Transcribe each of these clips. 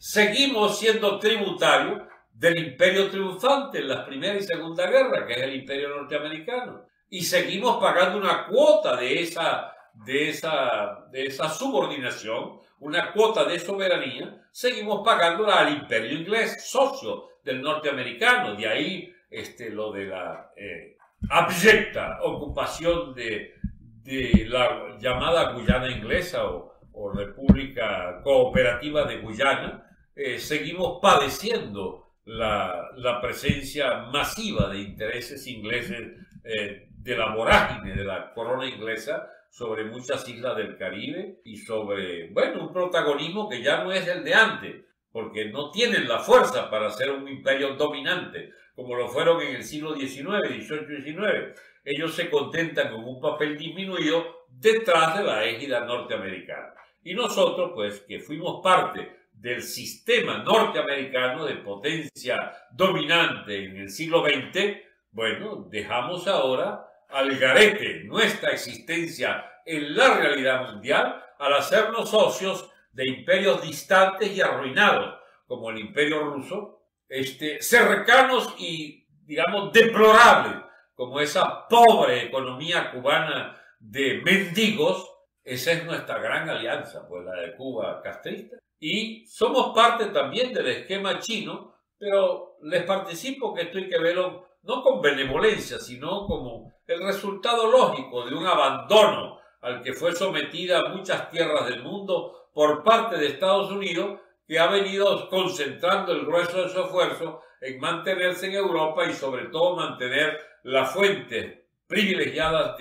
seguimos siendo tributarios del imperio triunfante en las Primera y Segunda Guerra, que es el imperio norteamericano, y seguimos pagando una cuota de esa subordinación, una cuota de soberanía, seguimos pagándola al imperio inglés, socio del norteamericano. De ahí lo de la abyecta ocupación de la llamada Guyana inglesa o República Cooperativa de Guyana. Seguimos padeciendo la presencia masiva de intereses ingleses, de la vorágine de la corona inglesa sobre muchas islas del Caribe y sobre, bueno, un protagonismo que ya no es el de antes, porque no tienen la fuerza para ser un imperio dominante, como lo fueron en el siglo XIX, XVIII y XIX. Ellos se contentan con un papel disminuido detrás de la égida norteamericana. Y nosotros, pues, que fuimos parte del sistema norteamericano de potencia dominante en el siglo XX, bueno, dejamos ahora al garete nuestra existencia en la realidad mundial al hacernos socios de imperios distantes y arruinados, como el imperio ruso, cercanos y, digamos, deplorables, como esa pobre economía cubana de mendigos. Esa es nuestra gran alianza, pues la de Cuba castrista. Y somos parte también del esquema chino, pero les participo que esto hay que verlo no con benevolencia, sino como el resultado lógico de un abandono al que fue sometida muchas tierras del mundo por parte de Estados Unidos, que ha venido concentrando el grueso de su esfuerzo en mantenerse en Europa y sobre todo mantener las fuentes privilegiadas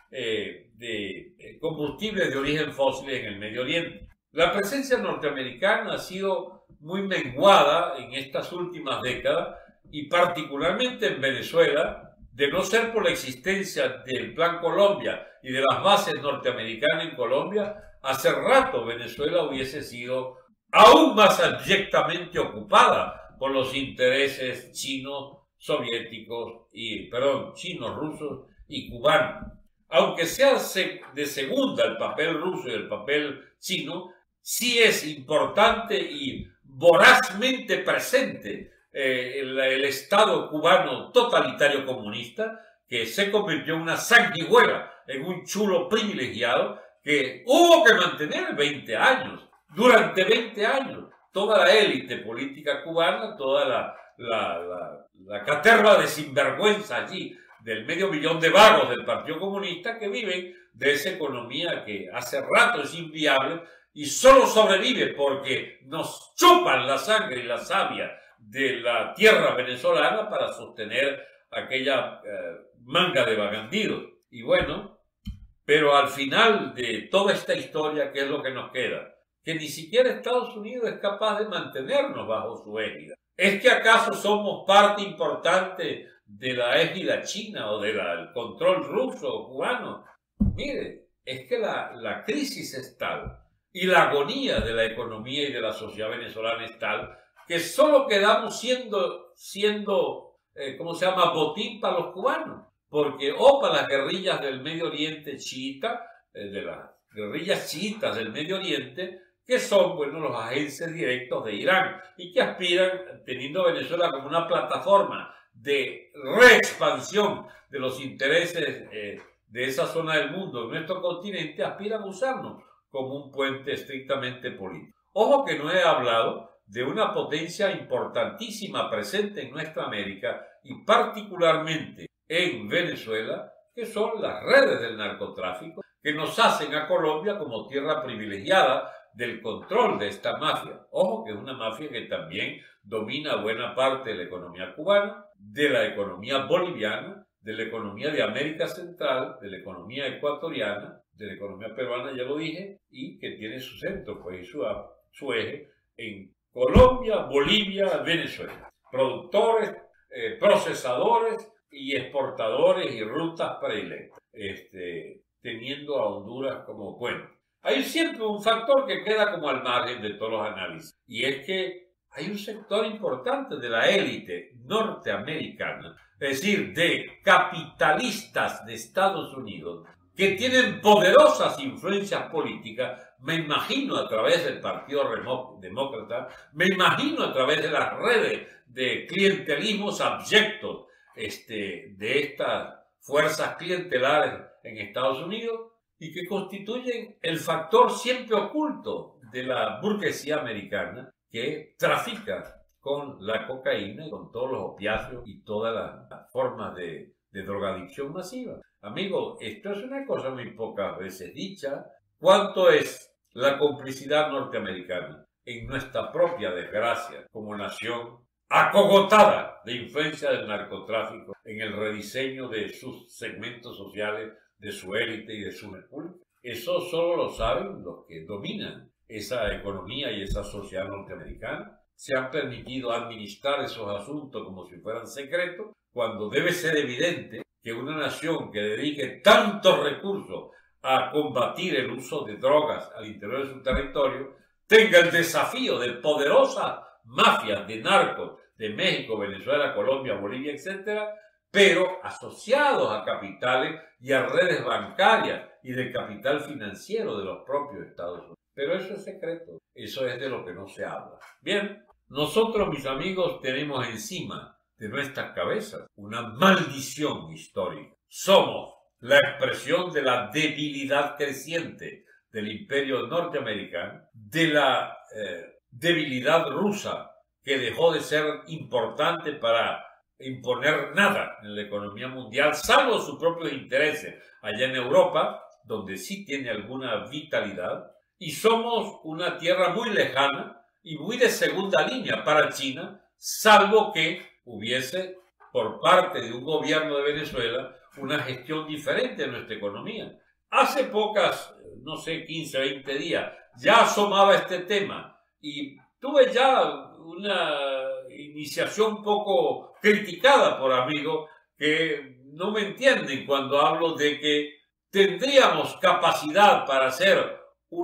de combustibles de origen fósil en el Medio Oriente. La presencia norteamericana ha sido muy menguada en estas últimas décadas y particularmente en Venezuela, de no ser por la existencia del Plan Colombia y de las bases norteamericanas en Colombia, hace rato Venezuela hubiese sido aún más abyectamente ocupada por los intereses chinos, chinos, rusos y cubanos. Aunque sea de segunda el papel ruso y el papel chino, sí es importante y vorazmente presente el Estado cubano totalitario comunista, que se convirtió en una sanguijuela, en un chulo privilegiado que hubo que mantener 20 años. Durante 20 años, toda la élite política cubana, toda la caterva de sinvergüenza allí, del medio millón de vagos del Partido Comunista que viven de esa economía que hace rato es inviable y solo sobrevive porque nos chupan la sangre y la savia de la tierra venezolana para sostener aquella manga de vagandidos. Y bueno, pero al final de toda esta historia, ¿qué es lo que nos queda? Que ni siquiera Estados Unidos es capaz de mantenernos bajo su égida. ¿Es que acaso somos parte importante de la égida china o del control ruso o cubano? Mire, es que la crisis es tal y la agonía de la economía y de la sociedad venezolana es tal que solo quedamos siendo botín para los cubanos, porque para las guerrillas del Medio Oriente chiita, de las guerrillas chiitas del Medio Oriente, que son, bueno, los agentes directos de Irán y que aspiran, teniendo a Venezuela como una plataforma de reexpansión de los intereses de esa zona del mundo, en nuestro continente, aspiran a usarnos como un puente estrictamente político. Ojo que no he hablado de una potencia importantísima presente en nuestra América y particularmente en Venezuela, que son las redes del narcotráfico, que nos hacen a Colombia como tierra privilegiada del control de esta mafia. Ojo que es una mafia que también domina buena parte de la economía cubana, de la economía boliviana, de la economía de América Central, de la economía ecuatoriana, de la economía peruana, ya lo dije, y que tiene su centro, pues, su eje en Colombia, Bolivia, Venezuela. Productores, procesadores y exportadores y rutas predilectas, teniendo a Honduras como puente. Hay siempre un factor que queda como al margen de todos los análisis, y es que hay un sector importante de la élite norteamericana, es decir, de capitalistas de Estados Unidos, que tienen poderosas influencias políticas, me imagino a través del Partido Demócrata, me imagino a través de las redes de clientelismos abyectos de estas fuerzas clientelares en Estados Unidos y que constituyen el factor siempre oculto de la burguesía americana que trafica con la cocaína y con todos los opiáceos y todas las formas de drogadicción masiva. Amigo, esto es una cosa muy pocas veces dicha. ¿Cuánto es la complicidad norteamericana en nuestra propia desgracia como nación acogotada de influencia del narcotráfico en el rediseño de sus segmentos sociales, de su élite y de su república? Eso solo lo saben los que dominan esa economía y esa sociedad norteamericana. Se han permitido administrar esos asuntos como si fueran secretos, cuando debe ser evidente que una nación que dedique tantos recursos a combatir el uso de drogas al interior de su territorio tenga el desafío de poderosas mafias de narcos de México, Venezuela, Colombia, Bolivia, etcétera, pero asociados a capitales y a redes bancarias y de capital financiero de los propios Estados Unidos. Pero eso es secreto, eso es de lo que no se habla. Bien, nosotros, mis amigos, tenemos encima de nuestras cabezas una maldición histórica. Somos la expresión de la debilidad creciente del imperio norteamericano, de la debilidad rusa, que dejó de ser importante para imponer nada en la economía mundial, salvo sus propios intereses allá en Europa, donde sí tiene alguna vitalidad, y somos una tierra muy lejana y muy de segunda línea para China, salvo que hubiese por parte de un gobierno de Venezuela una gestión diferente de nuestra economía. Hace pocas, no sé, 15 o 20 días, ya asomaba este tema y tuve ya una iniciación un poco criticada por amigos que no me entienden cuando hablo de que tendríamos capacidad para hacer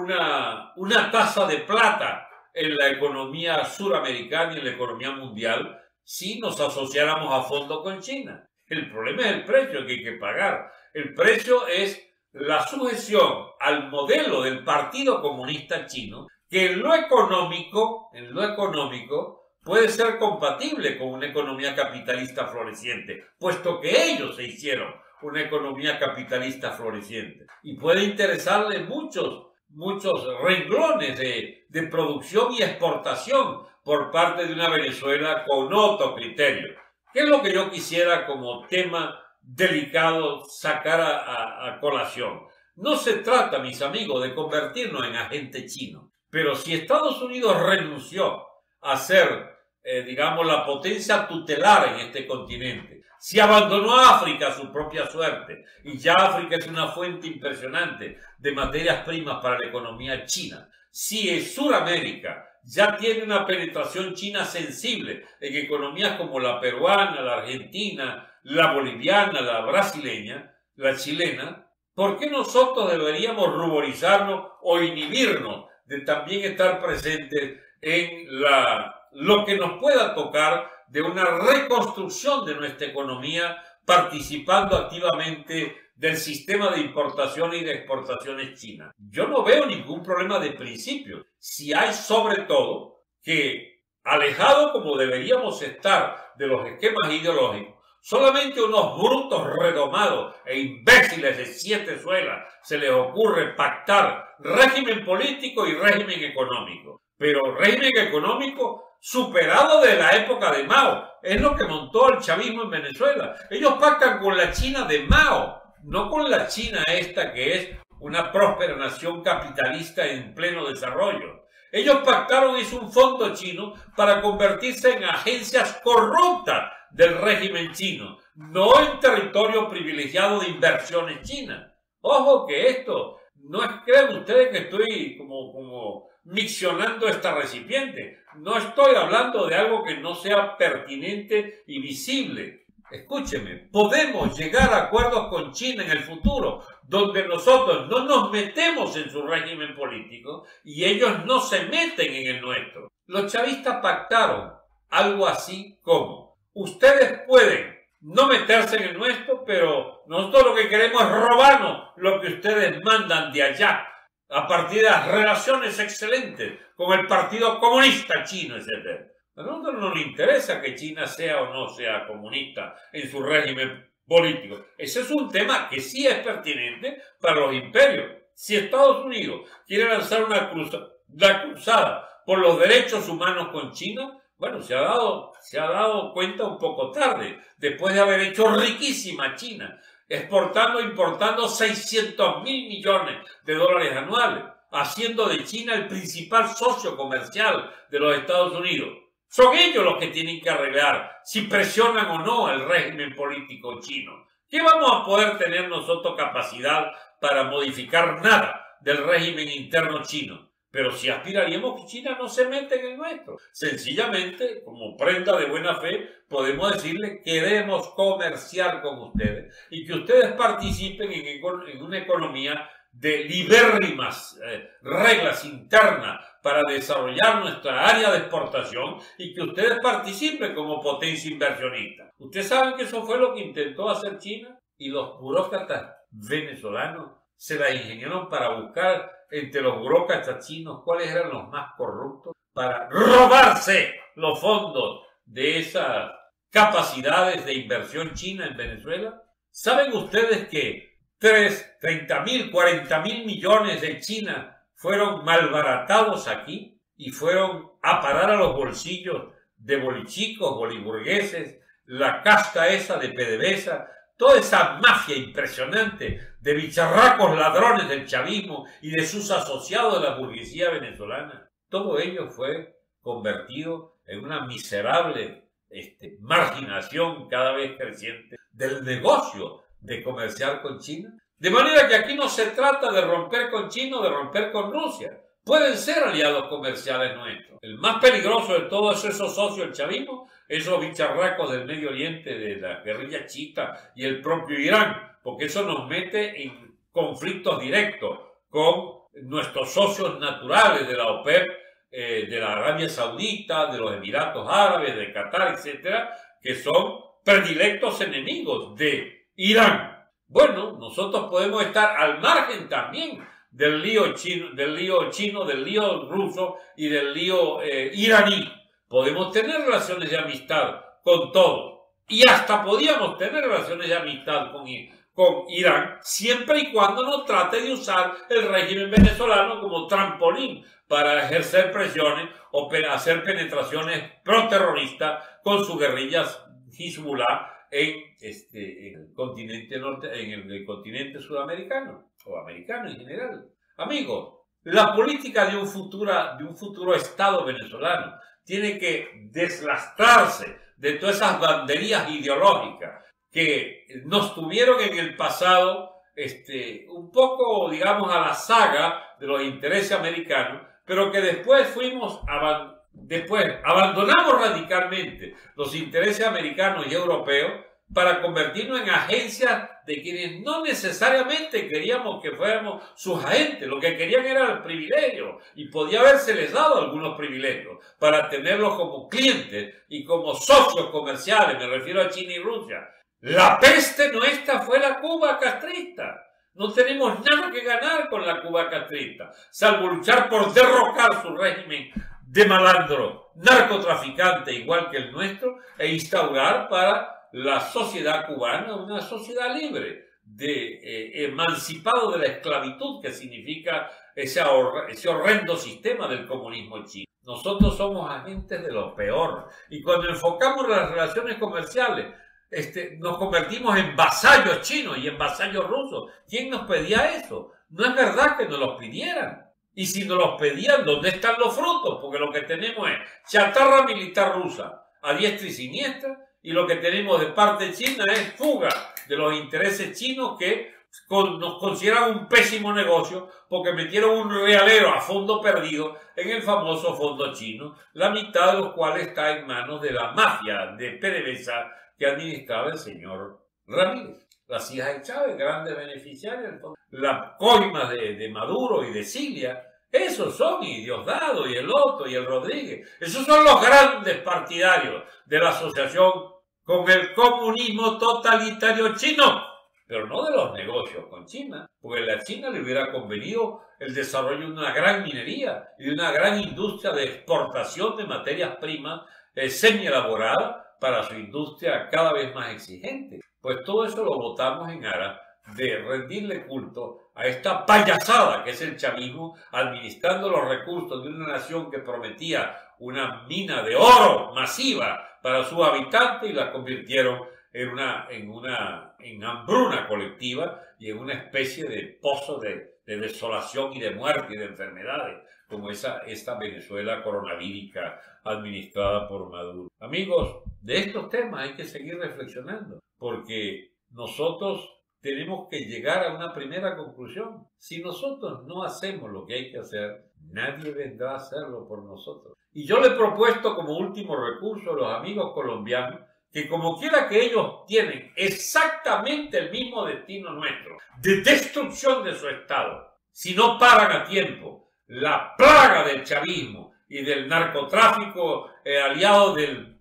una tasa de plata en la economía suramericana y en la economía mundial si nos asociáramos a fondo con China. El problema es el precio que hay que pagar. El precio es la sujeción al modelo del Partido Comunista Chino, que en lo económico puede ser compatible con una economía capitalista floreciente, puesto que ellos se hicieron una economía capitalista floreciente. Y puede interesarle muchos renglones de producción y exportación por parte de una Venezuela con otro criterio. ¿Qué es lo que yo quisiera como tema delicado sacar a colación? No se trata, mis amigos, de convertirnos en agente chino, pero si Estados Unidos renunció a ser, digamos, la potencia tutelar en este continente, si abandonó a África a su propia suerte, y ya África es una fuente impresionante de materias primas para la economía china, si Sudamérica ya tiene una penetración china sensible en economías como la peruana, la argentina, la boliviana, la brasileña, la chilena, ¿por qué nosotros deberíamos ruborizarnos o inhibirnos de también estar presentes en lo que nos pueda tocar de una reconstrucción de nuestra economía, participando activamente del sistema de importaciones y de exportaciones chinas? Yo no veo ningún problema de principio. Si hay sobre todo que, alejado como deberíamos estar de los esquemas ideológicos, solamente unos brutos redomados e imbéciles de 7 suelas se les ocurre pactar régimen político y régimen económico. Pero régimen económico superado de la época de Mao. Es lo que montó el chavismo en Venezuela. Ellos pactan con la China de Mao, no con la China esta que es una próspera nación capitalista en pleno desarrollo. Ellos pactaron, es un fondo chino para convertirse en agencias corruptas del régimen chino, no en territorio privilegiado de inversiones chinas. Ojo que esto, no crean ustedes que estoy como miccionando esta recipiente. No estoy hablando de algo que no sea pertinente y visible. Escúcheme, podemos llegar a acuerdos con China en el futuro, donde nosotros no nos metemos en su régimen político y ellos no se meten en el nuestro. Los chavistas pactaron algo así como: ustedes pueden no meterse en el nuestro, pero nosotros lo que queremos es robarnos lo que ustedes mandan de allá, a partir de las relaciones excelentes con el Partido Comunista Chino, etc. A nosotros no nos interesa que China sea o no sea comunista en su régimen político. Ese es un tema que sí es pertinente para los imperios. Si Estados Unidos quiere lanzar una cruzada por los derechos humanos con China, bueno, se ha dado cuenta un poco tarde, después de haber hecho riquísima China, exportando e importando 600.000 millones de dólares anuales, haciendo de China el principal socio comercial de los Estados Unidos. Son ellos los que tienen que arreglar si presionan o no al régimen político chino. ¿Qué vamos a poder tener nosotros capacidad para modificar nada del régimen interno chino? Pero si aspiraríamos que China no se mete en el nuestro. Sencillamente, como prenda de buena fe, podemos decirle queremos comerciar con ustedes y que ustedes participen en una economía de libérrimas reglas internas para desarrollar nuestra área de exportación y que ustedes participen como potencia inversionista. Ustedes saben que eso fue lo que intentó hacer China y los burócratas venezolanos se la ingeniaron para buscar entre los burócratas chinos cuáles eran los más corruptos para robarse los fondos de esas capacidades de inversión china en Venezuela. ¿Saben ustedes que 30.000, 40.000 millones de China fueron malbaratados aquí y fueron a parar a los bolsillos de bolichicos, boliburgueses, la casta esa de PDVSA, toda esa mafia impresionante de bicharracos ladrones del chavismo y de sus asociados de la burguesía venezolana? Todo ello fue convertido en una miserable marginación cada vez creciente del negocio de comerciar con China. De manera que aquí no se trata de romper con China o de romper con Rusia. Pueden ser aliados comerciales nuestros. El más peligroso de todos esos socios del chavismo, esos bicharracos del Medio Oriente, de la guerrilla chiita y el propio Irán, porque eso nos mete en conflictos directos con nuestros socios naturales de la OPEP, de la Arabia Saudita, de los Emiratos Árabes, de Qatar, etcétera, que son predilectos enemigos de Irán. Bueno, nosotros podemos estar al margen también del lío chino, del lío ruso y del lío iraní. Podemos tener relaciones de amistad con todos. Y hasta podíamos tener relaciones de amistad con Irán, siempre y cuando no trate de usar el régimen venezolano como trampolín para ejercer presiones o hacer penetraciones pro-terroristas con sus guerrillas Hezbollah en el continente en el continente sudamericano o americano en general. Amigos, la política de un futuro Estado venezolano tiene que deslastrarse de todas esas banderías ideológicas que nos tuvieron en el pasado un poco, digamos, a la saga de los intereses americanos, pero que después abandonamos radicalmente los intereses americanos y europeos para convertirnos en agencias de quienes no necesariamente queríamos que fuéramos sus agentes. Lo que querían era el privilegio y podía habérseles dado algunos privilegios para tenerlos como clientes y como socios comerciales. Me refiero a China y Rusia. La peste nuestra fue la Cuba castrista. No tenemos nada que ganar con la Cuba castrista, salvo luchar por derrocar su régimen de malandro, narcotraficante igual que el nuestro, e instaurar para la sociedad cubana una sociedad libre, emancipado de la esclavitud que significa ese horrendo sistema del comunismo chino. Nosotros somos agentes de lo peor y cuando enfocamos las relaciones comerciales nos convertimos en vasallos chinos y en vasallos rusos. ¿Quién nos pedía eso? No es verdad que nos los pidieran. Y si nos los pedían, ¿dónde están los frutos? Porque lo que tenemos es chatarra militar rusa a diestra y siniestra, y lo que tenemos de parte china es fuga de los intereses chinos que nos consideran un pésimo negocio porque metieron un realero a fondo perdido en el famoso fondo chino, la mitad de los cuales está en manos de la mafia de PDVSA que administraba el señor Ramírez. Las hijas de Chávez, grandes beneficiarias, la coima de Maduro y de Cilia, esos son, y Diosdado, y el Otto, y el Rodríguez, esos son los grandes partidarios de la asociación con el comunismo totalitario chino, pero no de los negocios con China, porque a la China le hubiera convenido el desarrollo de una gran minería y de una gran industria de exportación de materias primas semi-elaboradas para su industria cada vez más exigente. Pues todo eso lo votamos en aras de rendirle culto a esta payasada que es el chavismo, administrando los recursos de una nación que prometía una mina de oro masiva para sus habitantes y la convirtieron en hambruna colectiva y en una especie de pozo de desolación y de muerte y de enfermedades, como esta Venezuela coronavírica administrada por Maduro. Amigos, de estos temas hay que seguir reflexionando, porque nosotros tenemos que llegar a una primera conclusión. Si nosotros no hacemos lo que hay que hacer, nadie vendrá a hacerlo por nosotros. Y yo le he propuesto como último recurso a los amigos colombianos que como quiera que ellos tienen exactamente el mismo destino nuestro, de destrucción de su Estado, si no paran a tiempo la plaga del chavismo y del narcotráfico aliado de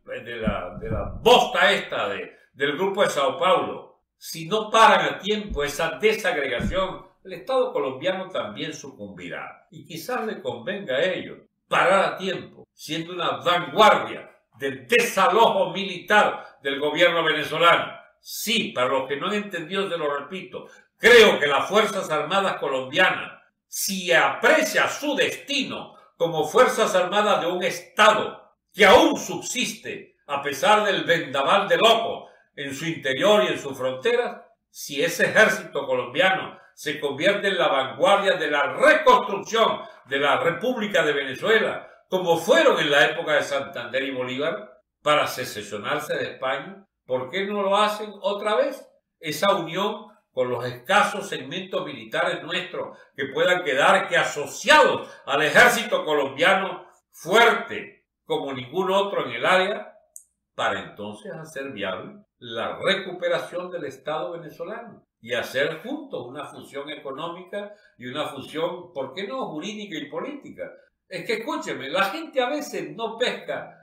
la bosta esta del grupo de Sao Paulo, si no paran a tiempo esa desagregación, el Estado colombiano también sucumbirá. Y quizás le convenga a ellos parar a tiempo, siendo una vanguardia del desalojo militar del gobierno venezolano. Sí, para los que no han entendido, se lo repito, creo que las Fuerzas Armadas colombianas, si aprecia su destino como Fuerzas Armadas de un Estado que aún subsiste a pesar del vendaval de locos en su interior y en sus fronteras, si ese ejército colombiano se convierte en la vanguardia de la reconstrucción de la República de Venezuela, como fueron en la época de Santander y Bolívar, para secesionarse de España, ¿por qué no lo hacen otra vez? Esa unión con los escasos segmentos militares nuestros que puedan quedar, que asociados al ejército colombiano fuerte como ningún otro en el área, para entonces hacer viable la recuperación del Estado venezolano y hacer juntos una fusión económica y una fusión, ¿por qué no?, jurídica y política. Es que escúcheme, la gente a veces no pesca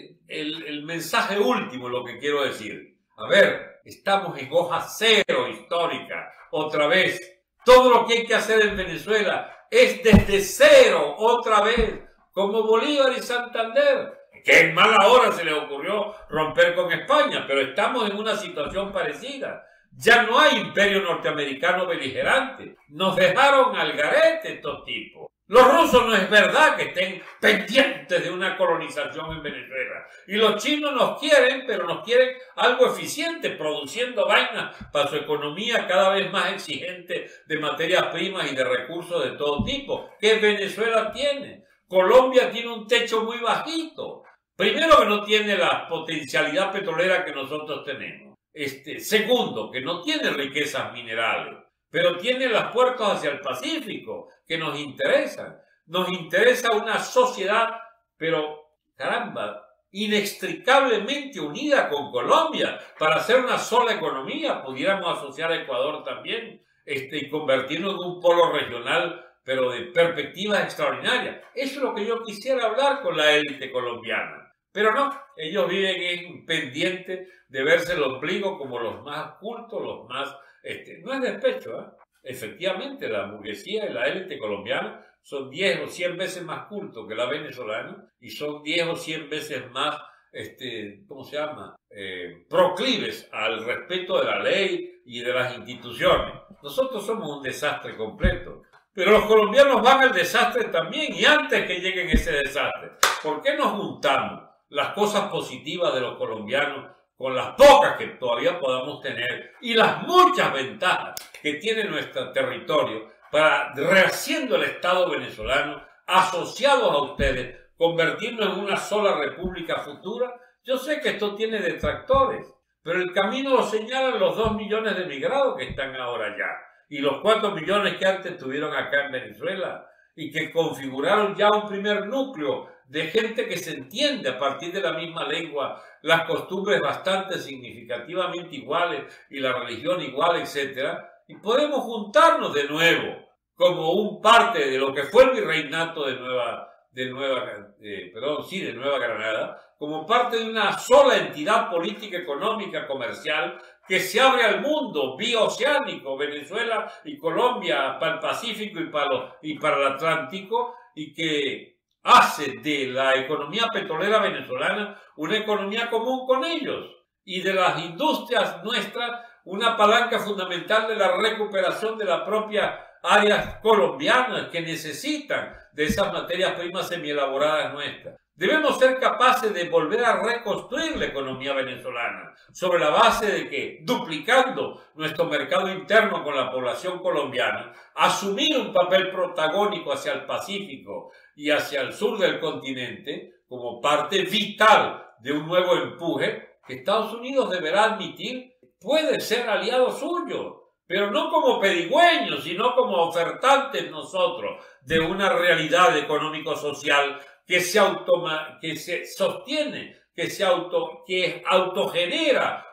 el mensaje último, lo que quiero decir. A ver, estamos en hoja cero histórica, otra vez. Todo lo que hay que hacer en Venezuela es desde cero, otra vez, como Bolívar y Santander, que en mala hora se les ocurrió romper con España, pero estamos en una situación parecida. Ya no hay imperio norteamericano beligerante. Nos dejaron al garete estos tipos. Los rusos no es verdad que estén pendientes de una colonización en Venezuela. Y los chinos nos quieren, pero nos quieren algo eficiente, produciendo vainas para su economía cada vez más exigente de materias primas y de recursos de todo tipo. ¿Qué Venezuela tiene? Colombia tiene un techo muy bajito. Primero, que no tiene la potencialidad petrolera que nosotros tenemos. Segundo, que no tiene riquezas minerales, pero tiene las puertas hacia el Pacífico que nos interesan. Nos interesa una sociedad, pero caramba, inextricablemente unida con Colombia para hacer una sola economía. Pudiéramos asociar a Ecuador también y convertirnos en un polo regional, pero de perspectivas extraordinarias. Eso es lo que yo quisiera hablar con la élite colombiana. Pero no, ellos viven en pendiente de verse el ombligo como los más cultos, los más... no es despecho, ¿eh? Efectivamente, la burguesía y la élite colombiana son 10 o 100 veces más cultos que la venezolana y son 10 o 100 veces más, ¿cómo se llama?, proclives al respeto de la ley y de las instituciones. Nosotros somos un desastre completo. Pero los colombianos van al desastre también, y antes que lleguen ese desastre, ¿por qué nos juntamos las cosas positivas de los colombianos con las pocas que todavía podamos tener y las muchas ventajas que tiene nuestro territorio para, rehaciendo el Estado venezolano, asociados a ustedes, convertirnos en una sola república futura? Yo sé que esto tiene detractores, pero el camino lo señalan los 2 millones de emigrados que están ahora allá y los 4 millones que antes estuvieron acá en Venezuela y que configuraron ya un primer núcleo de gente que se entiende a partir de la misma lengua, las costumbres bastante significativamente iguales y la religión igual, etc. Y podemos juntarnos de nuevo como un parte de lo que fue el virreinato de de Nueva Granada, como parte de una sola entidad política, económica, comercial, que se abre al mundo bioceánico, Venezuela y Colombia, para el Pacífico y para el Atlántico, y que hace de la economía petrolera venezolana una economía común con ellos, y de las industrias nuestras una palanca fundamental de la recuperación de la propia áreas colombianas que necesitan de esas materias primas semielaboradas nuestras. Debemos ser capaces de volver a reconstruir la economía venezolana sobre la base de que, duplicando nuestro mercado interno con la población colombiana, asumir un papel protagónico hacia el Pacífico y hacia el sur del continente como parte vital de un nuevo empuje que Estados Unidos deberá admitir puede ser aliado suyo, pero no como pedigüeños, sino como ofertantes nosotros de una realidad económico-social que se sostiene, que autogenera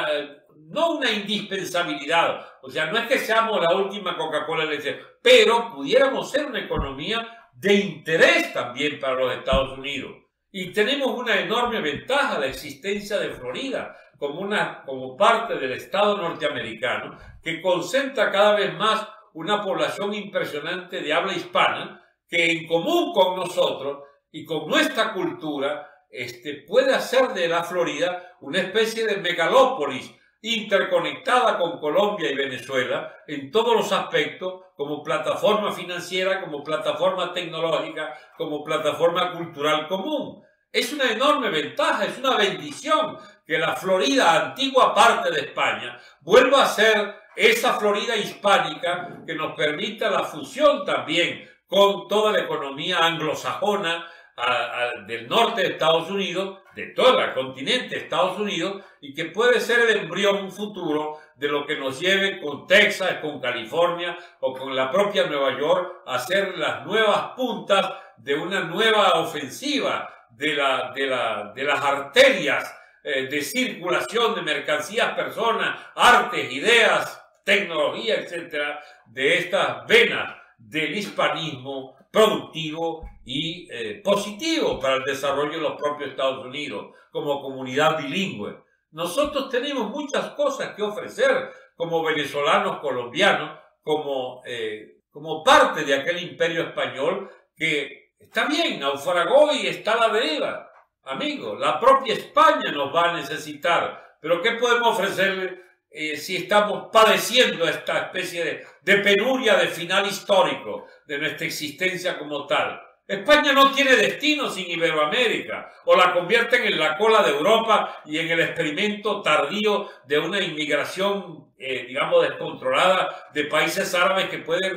no una indispensabilidad. O sea, no es que seamos la última Coca-Cola leche, pero pudiéramos ser una economía de interés también para los Estados Unidos. Y tenemos una enorme ventaja, la existencia de Florida como parte del Estado norteamericano, que concentra cada vez más una población impresionante de habla hispana, que en común con nosotros y con nuestra cultura, puede hacer de la Florida una especie de megalópolis interconectada con Colombia y Venezuela en todos los aspectos, como plataforma financiera, como plataforma tecnológica, como plataforma cultural común. Es una enorme ventaja, es una bendición que la Florida, antigua parte de España, vuelva a ser esa Florida hispánica que nos permita la fusión también con toda la economía anglosajona del norte de Estados Unidos, de todo el continente de Estados Unidos, y que puede ser el embrión futuro de lo que nos lleve con Texas, con California o con la propia Nueva York a ser las nuevas puntas de una nueva ofensiva de las arterias de circulación de mercancías, personas, artes, ideas, tecnología, etcétera, de estas venas del hispanismo productivo y positivo para el desarrollo de los propios Estados Unidos como comunidad bilingüe. Nosotros tenemos muchas cosas que ofrecer como venezolanos, colombianos, como parte de aquel imperio español que está bien, naufragó y está a la deriva. Amigo, la propia España nos va a necesitar, pero ¿qué podemos ofrecerle si estamos padeciendo esta especie de penuria de final histórico de nuestra existencia como tal? España no tiene destino sin Iberoamérica, o la convierten en la cola de Europa y en el experimento tardío de una inmigración, digamos, descontrolada de países árabes que pueden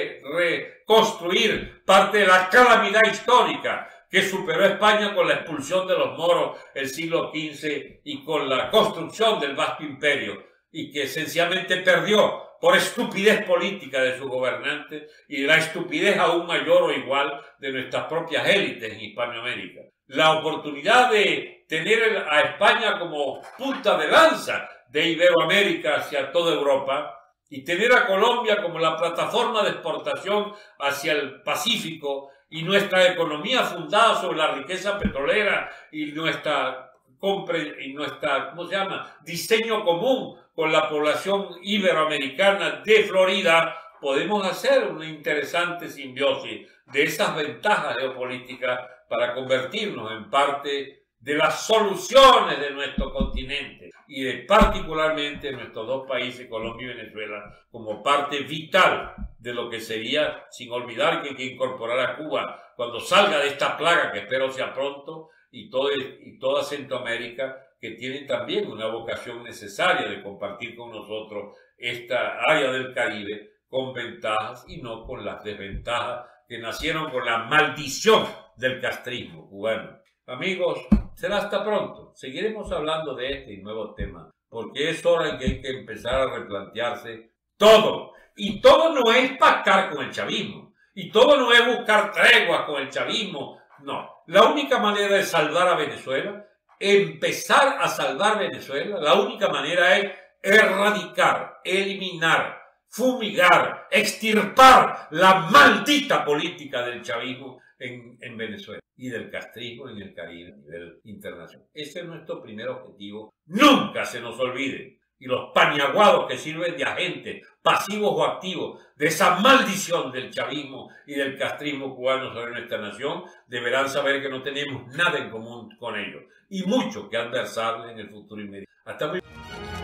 reconstruir parte de la calamidad histórica que superó España con la expulsión de los moros el siglo XV y con la construcción del vasto imperio, y que sencillamente perdió por estupidez política de sus gobernantes y la estupidez aún mayor o igual de nuestras propias élites en Hispanoamérica. La oportunidad de tener a España como punta de lanza de Iberoamérica hacia toda Europa y tener a Colombia como la plataforma de exportación hacia el Pacífico, y nuestra economía fundada sobre la riqueza petrolera y nuestra diseño común con la población iberoamericana de Florida, podemos hacer una interesante simbiosis de esas ventajas geopolíticas para convertirnos en parte de las soluciones de nuestro continente y particularmente nuestros dos países, Colombia y Venezuela, como parte vital de lo que sería, sin olvidar que hay que incorporar a Cuba cuando salga de esta plaga, que espero sea pronto, y toda Centroamérica, que tiene también una vocación necesaria de compartir con nosotros esta área del Caribe con ventajas y no con las desventajas que nacieron con la maldición del castrismo cubano. Amigos, será hasta pronto. Seguiremos hablando de este y nuevos temas, porque es hora en que hay que empezar a replantearse todo. Y todo no es pactar con el chavismo. Y todo no es buscar treguas con el chavismo. No. La única manera de salvar a Venezuela, empezar a salvar Venezuela, la única manera es erradicar, eliminar, fumigar, extirpar la maldita política del chavismo en Venezuela y del castrismo en el Caribe a nivel internacional. Ese es nuestro primer objetivo. Nunca se nos olvide. Y los paniaguados que sirven de agentes pasivos o activos de esa maldición del chavismo y del castrismo cubano sobre nuestra nación deberán saber que no tenemos nada en común con ellos y mucho que adversarles en el futuro inmediato. Hasta muy